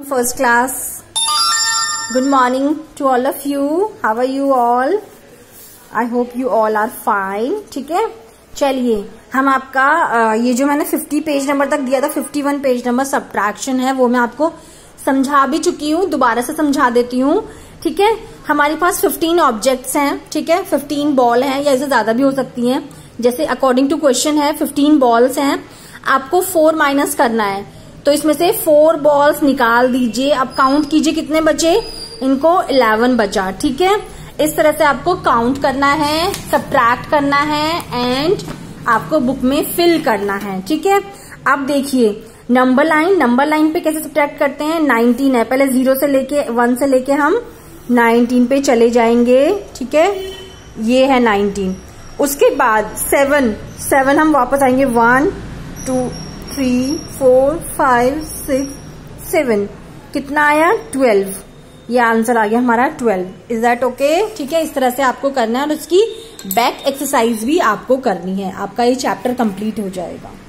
First class, good morning to all of you. How are you all? I hope you all are fine. ठीक है, चलिए हम आपका ये जो मैंने 50 पेज नंबर तक दिया था, 51 पेज नंबर सब्ट्रैक्शन है, वो मैं आपको समझा भी चुकी हूँ, दोबारा से समझा देती हूँ. ठीक है, हमारे पास 15 ऑब्जेक्ट्स हैं. ठीक है, 15 बॉल हैं या इससे ज्यादा भी हो सकती हैं. जैसे अकॉर्डिंग टू क्वेश्चन है 15 बॉल्स हैं, आपको 4 माइनस करना है. तो इसमें से 4 बॉल्स निकाल दीजिए. अब काउंट कीजिए कितने बचे, इनको 11 बचा. ठीक है, इस तरह से आपको काउंट करना है, सब्ट्रैक्ट करना है एंड आपको बुक में फिल करना है. ठीक है, अब देखिए नंबर लाइन पे कैसे सब्ट्रैक्ट करते हैं. 19 है, पहले 0 से लेके 1 से लेके हम 19 पे चले जाएंगे. ठीक है, ये है 19. उसके बाद 7 हम वापस आएंगे. 1 2 3 4 5 6 7, कितना आया 12. ये आंसर आ गया हमारा 12. Is that okay? ठीक है, इस तरह से आपको करना है और उसकी बैक एक्सरसाइज भी आपको करनी है. आपका ये चैप्टर कंप्लीट हो जाएगा.